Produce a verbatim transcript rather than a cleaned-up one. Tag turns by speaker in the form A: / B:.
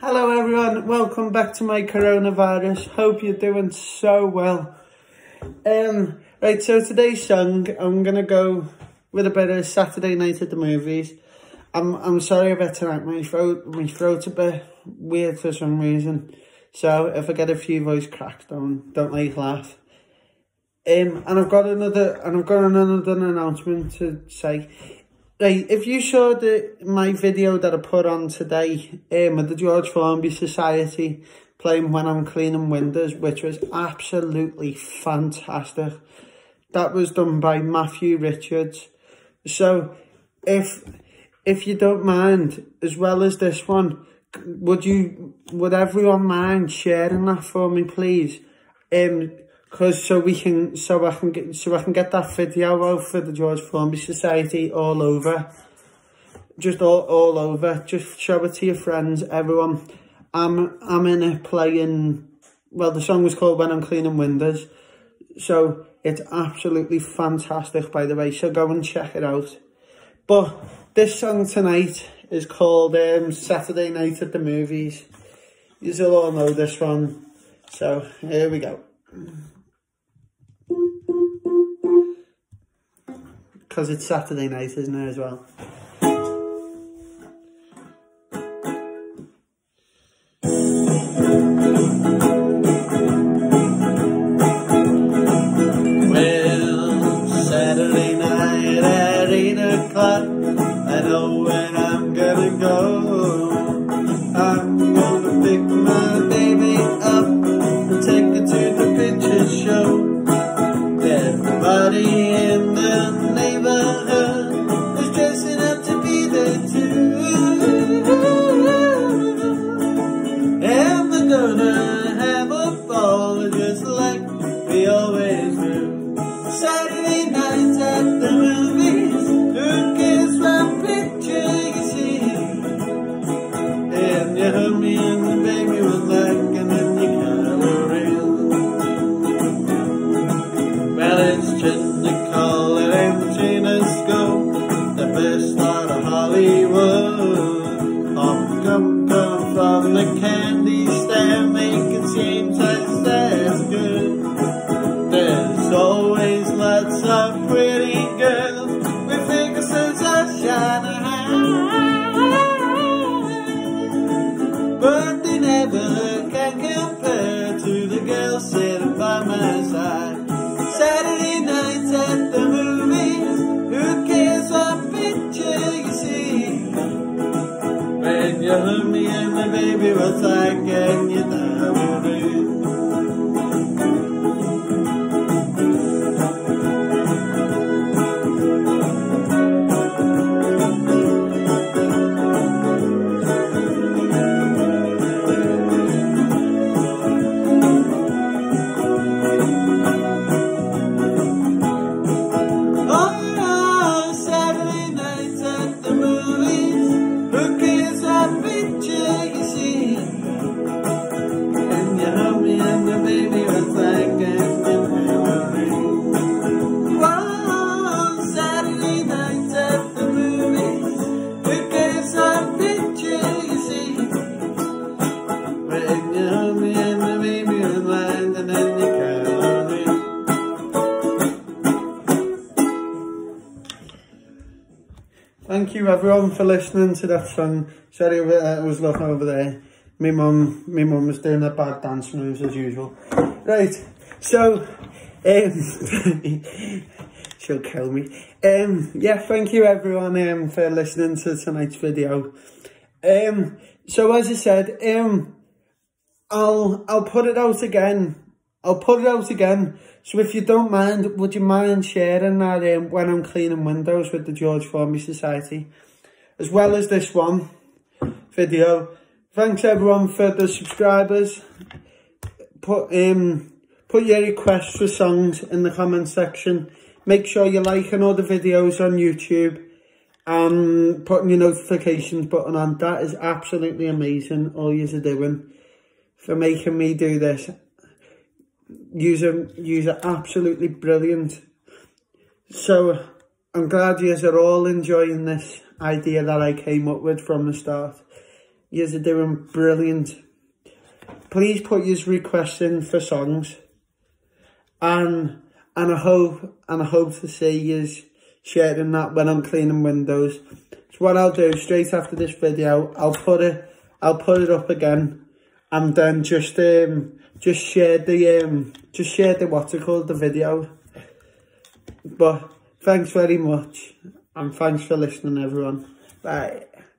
A: Hello everyone, welcome back to my coronavirus. Hope you're doing so well. Um, right, so today's song, I'm gonna go with a bit of Saturday Night at the Movies. I'm I'm sorry about tonight, my throat my throat's a bit weird for some reason. So if I get a few voice cracks, don't don't like laugh. Um, and I've got another and I've got another announcement to say. Right, if you saw the my video that I put on today um, with the George Formby Society playing When I'm Cleaning Windows, which was absolutely fantastic. That was done by Matthew Richards. So if if you don't mind, as well as this one, would you would everyone mind sharing that for me, please? Um Cause so we can, so I can get, so I can get that video out for the George Formby Society all over, just all all over. Just show it to your friends, everyone. I'm I'm in it playing. Well, the song was called When I'm Cleaning Windows, so it's absolutely fantastic, by the way. So go and check it out. But this song tonight is called um, Saturday Night at the Movies. You'll all know this one. So here we go. Because it's Saturday night, isn't it, as well? Well, Saturday night at eight o'clock, I know when I'm gonna go. I'm gonna pick my baby up and take her to the picture show. Everybody in the neighborhood is dressing up to be there too, and we're gonna have a ball just like we always do. Saturday nights at the movies, who cares what picture you see? And you hug me and the baby was like, and then you color in. Well, it's just Nicole and Gina Scope, the best out of Hollywood. Come, come, come from the candy stand, make it seem like that's good. There's always lots of pretty girls with fingers that shining high, but they never can compare to the girls sitting by my side. Saturday nights at the movies, who cares what picture you see? When you hug me and my baby was like, and you never do. Thank you everyone for listening to that song. Sorry I was looking over there. My mum, my mum was doing her bad dance moves as usual. Right, so um, she'll kill me. Um, yeah, thank you everyone um, for listening to tonight's video. Um, so as I said, um, I'll I'll put it out again. I'll put it out again. So if you don't mind, would you mind sharing that um, When I'm Cleaning Windows with the George Formby Society, as well as this one video. Thanks everyone for the subscribers. Put um put your requests for songs in the comment section. Make sure you're liking all the videos on YouTube and putting your notifications button on. That is absolutely amazing. All you're doing for making me do this. You're, you're absolutely brilliant. So I'm glad you are all enjoying this idea that I came up with from the start. You're doing brilliant. Please put your requests in for songs. And and I hope and I hope to see you sharing that when I'm cleaning windows. So what I'll do straight after this video, I'll put it I'll put it up again, and then just um just share the um just share the what's it called the video. But thanks very much, and thanks for listening, everyone. Bye.